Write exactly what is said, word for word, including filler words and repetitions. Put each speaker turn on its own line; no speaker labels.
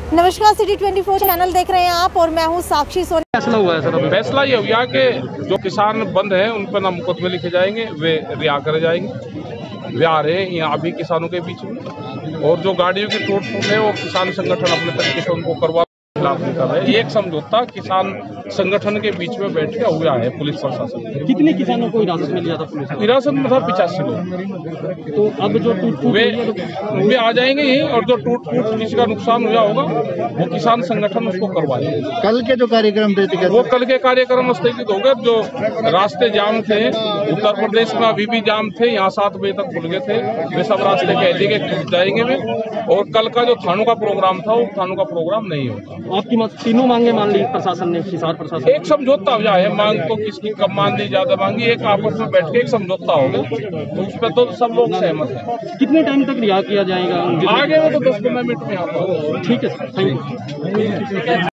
नमस्कार, सिटी चौबीस चैनल देख रहे हैं आप और मैं हूं साक्षी सोनी।
फैसला हुआ है सर अभी?
फैसला ये हुआ कि जो किसान बंद हैं उन पर ना मुकदमे लिखे जाएंगे, वे रिहा करे जाएंगे। वे आ रहे हैं यहाँ भी किसानों के बीच में, और जो गाड़ियों की टूट फूट है वो किसान संगठन अपने तरीके से उनको करवा खिलाफ नहीं कर रहे। एक समझौता किसान संगठन के बीच में बैठ के हुआ है पुलिस प्रशासन।
कितने किसानों को हिरासत में लिया था पुलिस ने?
हिरासत में था पिचासी लोग।
तो अब जो टूट फूट
वे
तो...
वे आ जाएंगे यहीं, और जो टूट फूट किसी का नुकसान हुआ होगा वो किसान संगठन उसको करवाएंगे।
कल के जो कार्यक्रम थे
वो कल के कार्यक्रम स्थगित हो गए। जो रास्ते जाम थे उत्तर प्रदेश में, अभी भी जाम थे, यहाँ सात बजे तक खुल गए थे, वे सब रास्ते कह दिए कि जाएंगे वे। और कल का जो थानों का प्रोग्राम था वो थानों का प्रोग्राम नहीं होगा।
आपकी तीनों मांगे मान ली प्रशासन ने, किसान प्रशासन?
एक समझौता हुआ है, मांग तो किसकी कम मान ली, ज्यादा मांगी, एक आपस में बैठ के एक समझौता होगा, तो उस पर तो सब लोग सहमत हैं।
कितने टाइम तक रिहा किया जाएगा?
आगे में तो दस पंद्रह मिनट में आता होगा।
ठीक है सर, थैंक यू।